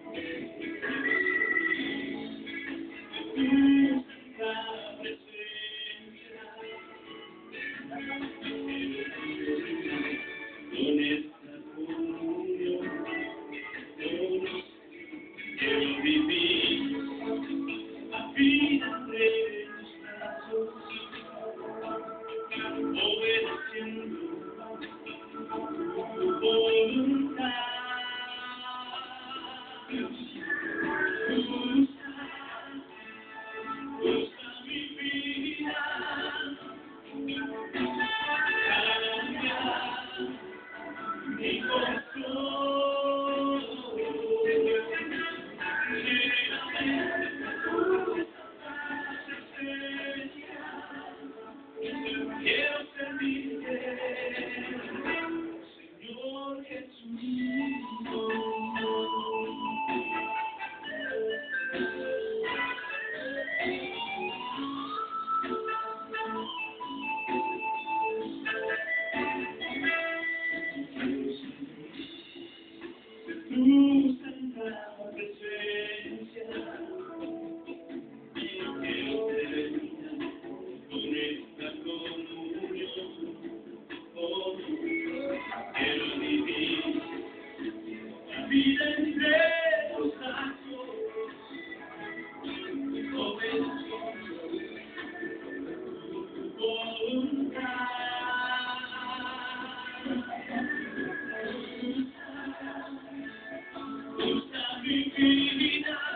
Quiero vivir a vida de tus brazos, obedeciendo tu voluntad. Usa mi vida, cambia mi corazón. Quiero servirte, Señor Jesucristo. Tu santa presencia, quiero terminar con esta comunión. Oh, quiero vivir la vida entre los brazos, obedeciendo tu voluntad. Usa mi vida.